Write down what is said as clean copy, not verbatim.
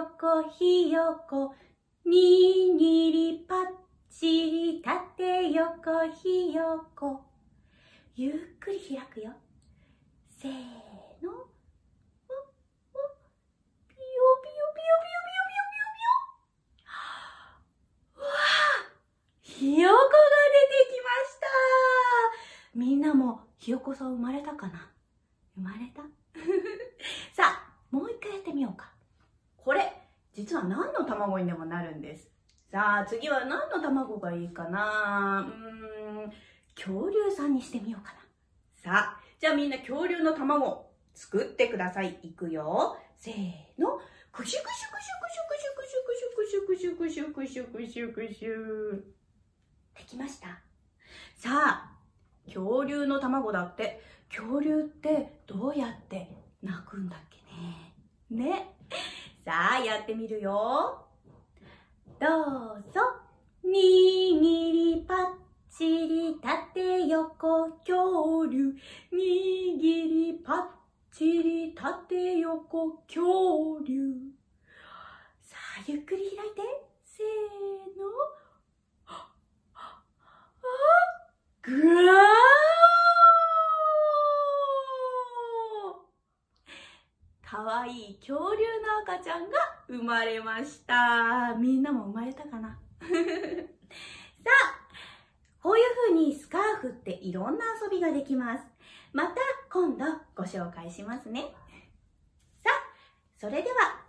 横ひよこ、にぎりぱっちり、縦横ひよこ。ゆっくり開くよ。せーの。ピヨピヨピヨピヨピヨピヨピヨピヨ。わあ、ひよこが出てきました。みんなもひよこさん生まれたかな？生まれた？さあ、もう一回やってみようか。これ、実は何の卵にでもなるんです。さあ、次は何の卵がいいかな？恐竜さんにしてみようかな。さあ、じゃあみんな恐竜の卵作ってください。いくよ。せーの。くしゅくしゅくしゅくしゅくしゅくしゅくしゅくしゅくしゅくしゅくしゅくしゅ。できました。さあ、恐竜の卵だって、恐竜ってどうやって鳴くんだっけね。ね。さあ、やってみるよ。どうぞ。にぎりぱっちり、縦横恐竜。にぎりぱっちり、縦横恐竜。さあ、ゆっくり開いて。せーの。ぐわー！かわいい恐竜の赤ちゃんが生まれました。みんなも生まれたかな？さあ、こういう風にスカーフっていろんな遊びができます。また今度ご紹介しますね。さあ、それでは